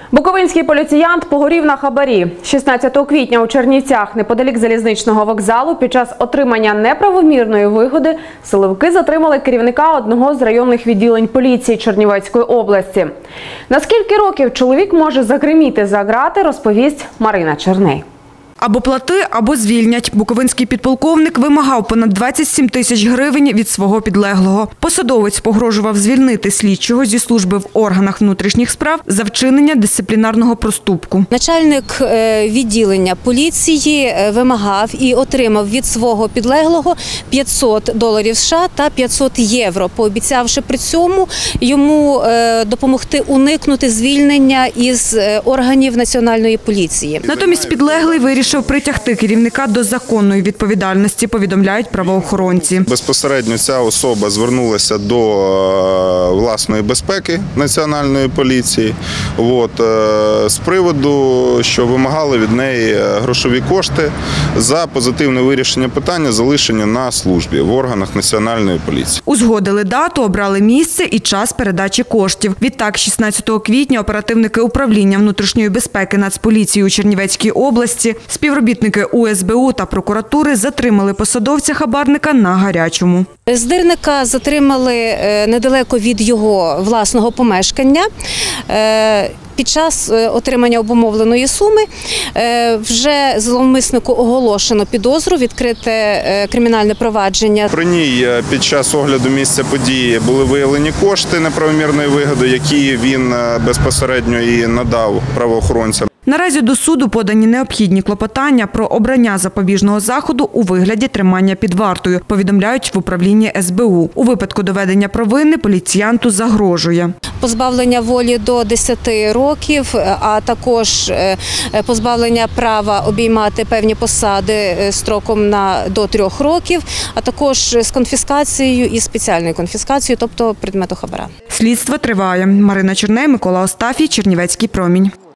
Буковинський поліціянт погорів на хабарі. 16 квітня у Чернівцях, неподалік залізничного вокзалу, під час отримання неправомірної вигоди силовики затримали керівника одного з районних відділень поліції Чернівецької області. На скільки років чоловік може загриміти за грати, розповість Марина Черней. Або плати, або звільнять. Буковинський підполковник вимагав понад 27 тисяч гривень від свого підлеглого. Посадовець погрожував звільнити слідчого зі служби в органах внутрішніх справ за вчинення дисциплінарного проступку. Начальник відділення поліції вимагав і отримав від свого підлеглого $500 США та 500 євро, пообіцявши при цьому йому допомогти уникнути звільнення із органів національної поліції. Натомість підлеглий вирішив притягти керівника до законної відповідальності, повідомляють правоохоронці. Безпосередньо ця особа звернулася до власної безпеки національної поліції з приводу, що вимагали від неї грошові кошти за позитивне вирішення питання залишення на службі в органах національної поліції. Узгодили дату, обрали місце і час передачі коштів. Відтак, 16 квітня оперативники управління внутрішньої безпеки Нацполіції у Чернівецькій області, співробітники УСБУ та прокуратури затримали посадовця-хабарника на гарячому. Здирника затримали недалеко від його власного помешкання. Під час отримання обумовленої суми вже зловмиснику оголошено підозру, відкрите кримінальне провадження. При ній під час огляду місця події були виявлені кошти неправомірної вигоди, які він безпосередньо і надав правоохоронцям. Наразі до суду подані необхідні клопотання про обрання запобіжного заходу у вигляді тримання під вартою, повідомляють в управлінні СБУ. У випадку доведення провини поліціянту загрожує позбавлення волі до 10 років, а також позбавлення права обіймати певні посади строком до 3 років, а також з конфіскацією і спеціальною конфіскацією, тобто предмету хабара. Слідство триває. Марина Черней, Микола Остафій, Чернівецький промінь.